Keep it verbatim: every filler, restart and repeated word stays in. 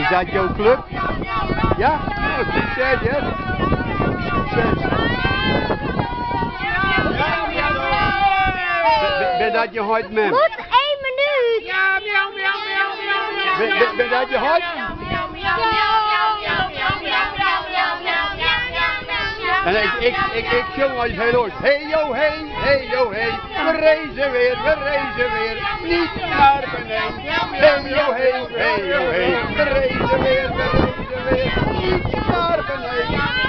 Is dat jouw club? Ja? Nou, succes, hè? Succes. Ben, ben dat je hart, mem? Goed, één minuut. Ja, miauw, miauw, miauw, miauw, miauw. Ben, ben, ben dat je hart? En ik, ik, ik, ik zong al heel hard. Hey yo, hey, hey yo, hey. We reizen weer, we reizen weer. Niet naar beneden. Hey yo, hey, hey yo, hey. We reizen weer, we reizen weer. Niet naar beneden.